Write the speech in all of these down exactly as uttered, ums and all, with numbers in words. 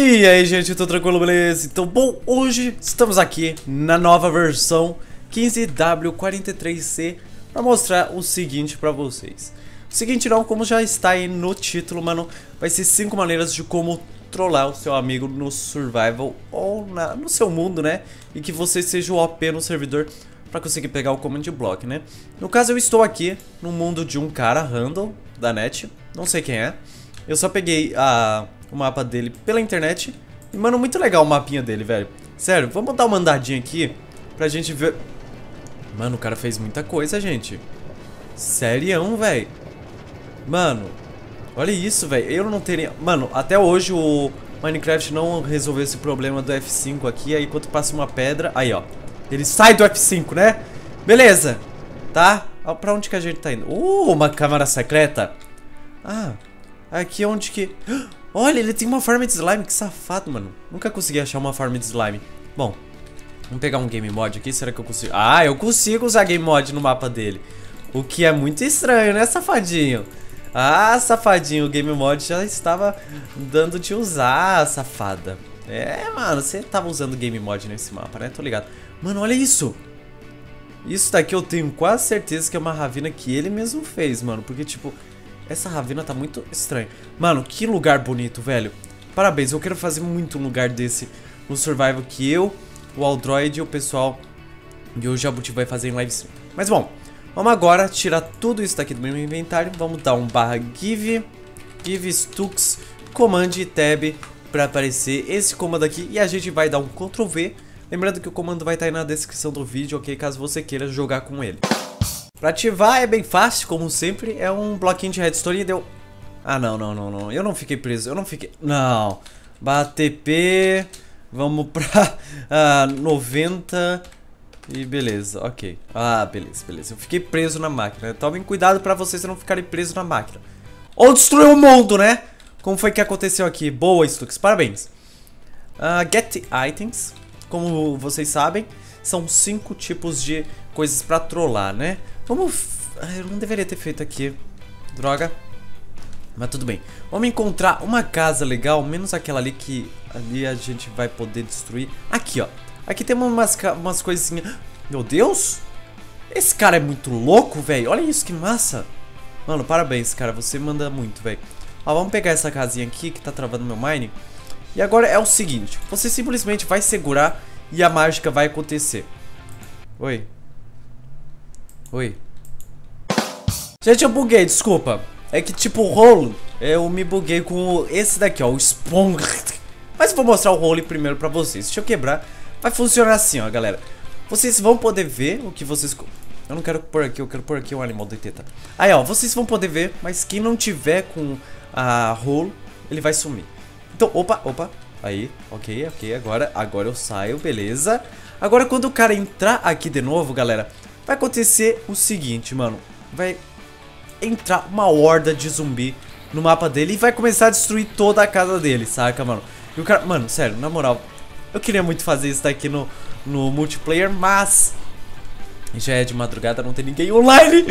E aí, gente, tudo tranquilo, beleza? Então, bom, hoje estamos aqui na nova versão quinze W quarenta e três C para mostrar o seguinte para vocês. O seguinte não, como já está aí no título, mano, vai ser cinco maneiras de como trollar o seu amigo no survival ou na, no seu mundo, né? E que você seja o O P no servidor para conseguir pegar o command block, né? No caso, eu estou aqui no mundo de um cara random da net, não sei quem é. Eu só peguei a... o mapa dele pela internet. E, mano, muito legal o mapinha dele, velho. Sério, vamos dar uma andadinha aqui pra gente ver. Mano, o cara fez muita coisa, gente. Sério, velho. Mano, olha isso, velho. Eu não teria... Mano, até hoje o Minecraft não resolveu esse problema do F cinco aqui. Aí quando passa uma pedra... Aí, ó. Ele sai do F cinco, né? Beleza. Tá? Pra onde que a gente tá indo? Uh, uma câmara secreta. Ah, aqui é onde que... Olha, ele tem uma farm de slime, que safado, mano. Nunca consegui achar uma farm de slime. Bom, vamos pegar um game mod aqui, será que eu consigo? Ah, eu consigo usar game mod no mapa dele. O que é muito estranho, né, safadinho? Ah, safadinho, o game mod já estava dando de usar, safada. É, mano, você tava usando game mod nesse mapa, né? Tô ligado. Mano, olha isso. Isso daqui eu tenho quase certeza que é uma ravina que ele mesmo fez, mano. Porque, tipo... essa ravina tá muito estranha. Mano, que lugar bonito, velho. Parabéns, eu quero fazer muito um lugar desse no survival que eu, o Aldroid e o pessoal e o Jabuti vai fazer em live stream. Mas bom, vamos agora tirar tudo isso daqui do meu inventário. Vamos dar um barra give, give stux, command e tab pra aparecer esse comando aqui. E a gente vai dar um control V. Lembrando que o comando vai estar aí na descrição do vídeo, ok? Caso você queira jogar com ele. Pra ativar é bem fácil, como sempre, é um bloquinho de redstone e deu... Ah, não, não, não, não, eu não fiquei preso, eu não fiquei... Não, B T P, vamos pra ah, noventa e beleza, ok. Ah, beleza, beleza, eu fiquei preso na máquina, tomem cuidado pra vocês não ficarem presos na máquina. Ou destruir o mundo, né? Como foi que aconteceu aqui, boa, Stux, parabéns. uh, Get items, como vocês sabem, são cinco tipos de coisas pra trollar, né? Vamos... eu não deveria ter feito aqui. Droga. Mas tudo bem. Vamos encontrar uma casa legal, menos aquela ali que ali a gente vai poder destruir. Aqui, ó. Aqui tem umas, umas coisinhas. Meu Deus! Esse cara é muito louco, velho. Olha isso, que massa. Mano, parabéns, cara. Você manda muito, velho. Ó, vamos pegar essa casinha aqui que tá travando meu mine. E agora é o seguinte. Você simplesmente vai segurar e a mágica vai acontecer. Oi. Oi. Gente, eu buguei, desculpa. É que tipo o rolo, eu me buguei com esse daqui, ó, o Spawn. Mas eu vou mostrar o rolo primeiro pra vocês. Deixa eu quebrar. Vai funcionar assim, ó, galera. Vocês vão poder ver o que vocês... Eu não quero pôr aqui, eu quero pôr aqui o animal do teta. Aí, ó, vocês vão poder ver, mas quem não tiver com a rolo, ele vai sumir. Então, opa, opa. Aí, ok, ok, agora, agora eu saio, beleza. Agora quando o cara entrar aqui de novo, galera, vai acontecer o seguinte, mano. Vai entrar uma horda de zumbi no mapa dele e vai começar a destruir toda a casa dele, saca, mano? E o cara... Mano, sério, na moral, eu queria muito fazer isso daqui no, no multiplayer, mas... já é de madrugada, não tem ninguém online.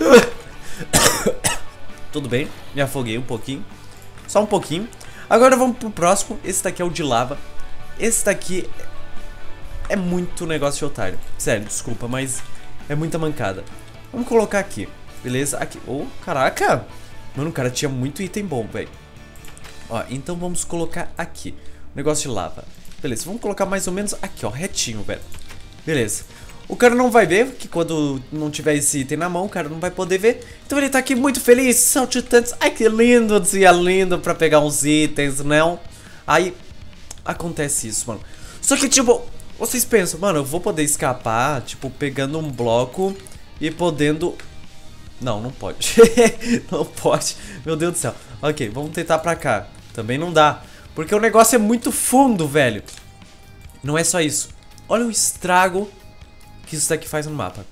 Tudo bem, me afoguei um pouquinho. Só um pouquinho. Agora vamos pro próximo. Esse daqui é o de lava. Esse daqui é muito negócio de otário. Sério, desculpa, mas é muita mancada. Vamos colocar aqui, beleza? Aqui, oh, caraca. Mano, o cara tinha muito item bom, velho. Ó, então vamos colocar aqui negócio de lava. Beleza, vamos colocar mais ou menos aqui, ó, retinho, velho. Beleza. O cara não vai ver, que quando não tiver esse item na mão, o cara não vai poder ver. Então ele tá aqui muito feliz, saltitantes. Ai, que lindo, dia lindo pra pegar uns itens, não? Aí, acontece isso, mano. Só que, tipo, vocês pensam, mano, eu vou poder escapar, tipo, pegando um bloco e podendo... Não, não pode. Não pode. Meu Deus do céu. Ok, vamos tentar pra cá. Também não dá. Porque o negócio é muito fundo, velho. Não é só isso. Olha o estrago que isso daqui faz no mapa.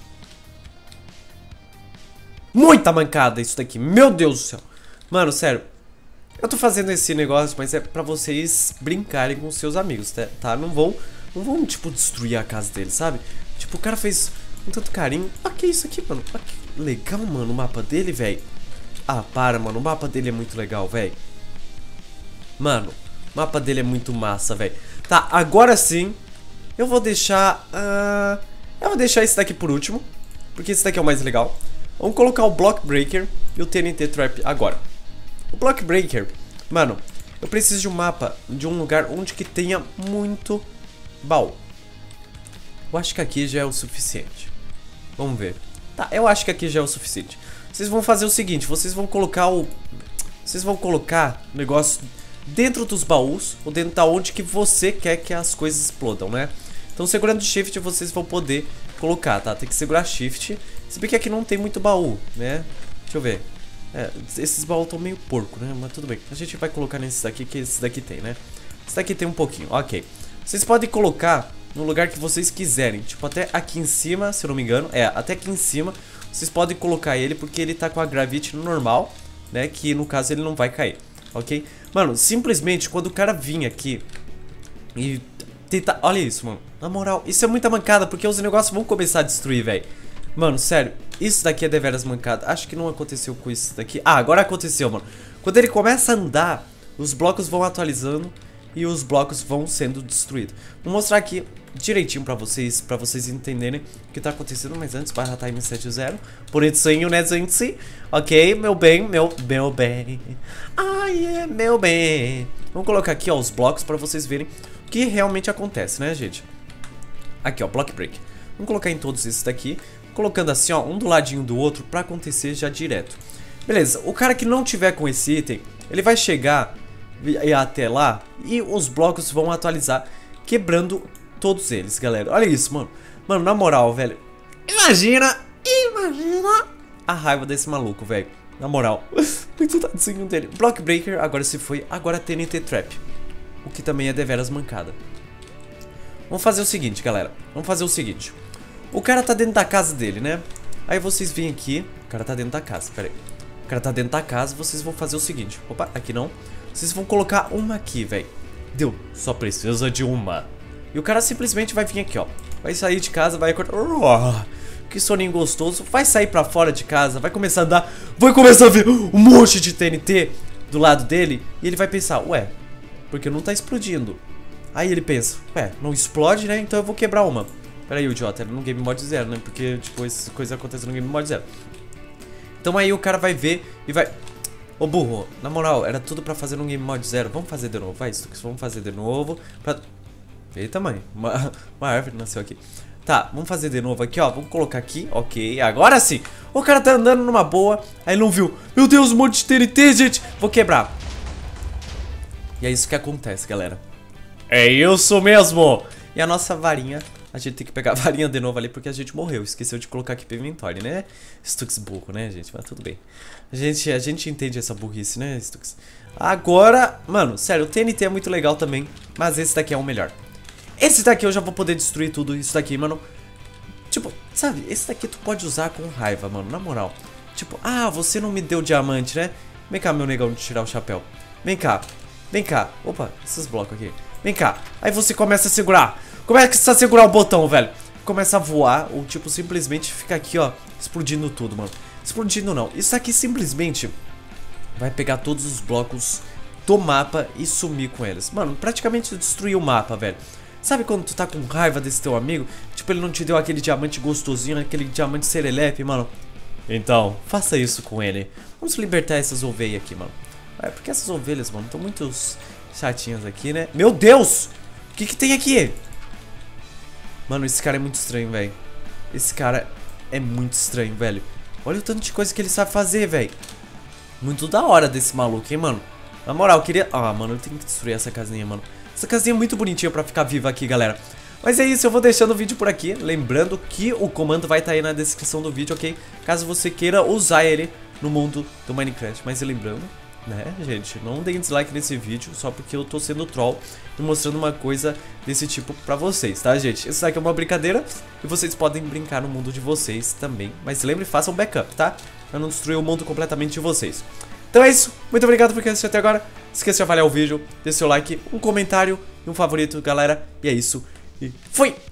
Muita mancada isso daqui. Meu Deus do céu. Mano, sério. Eu tô fazendo esse negócio, mas é pra vocês brincarem com seus amigos, tá? Não vão, não vão, tipo, destruir a casa dele, sabe? Tipo, o cara fez com tanto carinho. Ah, que isso aqui, mano? Ah, que legal, mano, o mapa dele, velho. Ah, para, mano. O mapa dele é muito legal, velho. Mano, O mapa dele é muito massa, velho. Tá, agora sim, eu vou deixar... Uh, eu vou deixar esse daqui por último, porque esse daqui é o mais legal. Vamos colocar o Block Breaker e o T N T Trap agora. O Block Breaker, mano, eu preciso de um mapa, de um lugar onde que tenha muito baú. Eu acho que aqui já é o suficiente. Vamos ver. Tá, eu acho que aqui já é o suficiente. Vocês vão fazer o seguinte, vocês vão colocar o... Vocês vão colocar o negócio dentro dos baús, ou dentro da onde que você quer que as coisas explodam, né? Então segurando Shift vocês vão poder colocar, tá? Tem que segurar Shift. Se bem que aqui não tem muito baú, né? Deixa eu ver. É, esses baús estão meio porco, né? Mas tudo bem. A gente vai colocar nesses daqui, que esse daqui tem, né? Esse daqui tem um pouquinho, ok. Vocês podem colocar no lugar que vocês quiserem. Tipo, até aqui em cima, se eu não me engano. É, até aqui em cima. Vocês podem colocar ele porque ele tá com a Gravity normal, né? Que no caso ele não vai cair, ok? Mano, simplesmente quando o cara vir aqui e tentar... Olha isso, mano. Na moral, isso é muita mancada porque os negócios vão começar a destruir, velho. Mano, sério, isso daqui é deveras mancada. Acho que não aconteceu com isso daqui. Ah, agora aconteceu, mano. Quando ele começa a andar, os blocos vão atualizando e os blocos vão sendo destruídos. Vou mostrar aqui direitinho pra vocês, pra vocês entenderem o que tá acontecendo. Mas antes, barra time sete zero. Por isso, né, gente? Ok, meu bem, meu, meu bem. Ai, é meu bem. Vamos colocar aqui, ó, os blocos pra vocês verem o que realmente acontece, né, gente? Aqui, ó, Block Break. Vamos colocar em todos esses daqui, colocando assim, ó, um do ladinho do outro pra acontecer já direto. Beleza, o cara que não tiver com esse item, ele vai chegar até lá e os blocos vão atualizar, quebrando todos eles, galera. Olha isso, mano. Mano, na moral, velho. Imagina, imagina a raiva desse maluco, velho. Na moral. Muito tadinho dele. Block Breaker, agora se foi. Agora T N T Trap. O que também é deveras mancada. Vamos fazer o seguinte, galera. Vamos fazer o seguinte. O cara tá dentro da casa dele, né? Aí vocês vêm aqui. O cara tá dentro da casa, pera aí. O cara tá dentro da casa, vocês vão fazer o seguinte. Opa, aqui não. Vocês vão colocar uma aqui, velho. Deu, só precisa de uma. E o cara simplesmente vai vir aqui, ó. Vai sair de casa, vai acordar. Oh, que soninho gostoso. Vai sair pra fora de casa, vai começar a andar. Vai começar a ver um monte de T N T do lado dele. E ele vai pensar, ué, porque não tá explodindo. Aí ele pensa, ué, não explode, né? Então eu vou quebrar uma. Pera aí, o idiota, era no Game Mode zero, né? Porque, tipo, essas coisas acontecem no Game Mode zero. Então aí o cara vai ver e vai... Ô burro, na moral, era tudo pra fazer no Game Mode zero. Vamos fazer de novo, vai, Stux, vamos fazer de novo pra... Eita, mãe, uma, uma árvore nasceu aqui. Tá, vamos fazer de novo aqui, ó. Vamos colocar aqui, ok, agora sim. O cara tá andando numa boa, aí não viu. Meu Deus, um monte de T N T, gente. Vou quebrar. E é isso que acontece, galera. É isso mesmo. E a nossa varinha, a gente tem que pegar a varinha de novo ali porque a gente morreu. Esqueceu de colocar aqui pro inventório, né? Stux burro, né, gente? Mas tudo bem. A gente, a gente entende essa burrice, né, Stux? Agora, mano, sério, o T N T é muito legal também, mas esse daqui é o melhor. Esse daqui eu já vou poder destruir tudo isso daqui, mano. Tipo, sabe, esse daqui tu pode usar com raiva, mano, na moral. Tipo, ah, você não me deu diamante, né? Vem cá, meu negão, de tirar o chapéu. Vem cá, vem cá. Opa, esses blocos aqui. Vem cá. Aí você começa a segurar. Começa a segurar o botão, velho. Começa a voar, ou tipo, simplesmente fica aqui, ó, explodindo tudo, mano. Explodindo não. Isso aqui simplesmente vai pegar todos os blocos do mapa e sumir com eles. Mano, praticamente destruir o mapa, velho. Sabe quando tu tá com raiva desse teu amigo? Tipo, ele não te deu aquele diamante gostosinho, aquele diamante serelepe, mano. Então, faça isso com ele. Vamos libertar essas ovelhas aqui, mano. É, porque essas ovelhas, mano, estão muito chatinhas aqui, né? Meu Deus! O que que tem aqui? Mano, esse cara é muito estranho, velho. Esse cara é muito estranho, velho. Olha o tanto de coisa que ele sabe fazer, velho. Muito da hora desse maluco, hein, mano. Na moral, eu queria... Ah, mano, eu tenho que destruir essa casinha, mano. Essa casinha é muito bonitinha pra ficar viva aqui, galera. Mas é isso, eu vou deixando o vídeo por aqui. Lembrando que o comando vai estar aí na descrição do vídeo, ok? Caso você queira usar ele no mundo do Minecraft. Mas lembrando, né, gente, não deem dislike nesse vídeo só porque eu tô sendo troll e mostrando uma coisa desse tipo pra vocês, tá, gente? Isso aqui é uma brincadeira e vocês podem brincar no mundo de vocês também. Mas lembre, façam backup, tá? Pra não destruir o mundo completamente de vocês. Então é isso, muito obrigado por assistir até agora. Não esqueça de avaliar o vídeo, deixe seu like, um comentário e um favorito, galera. E é isso, e fui!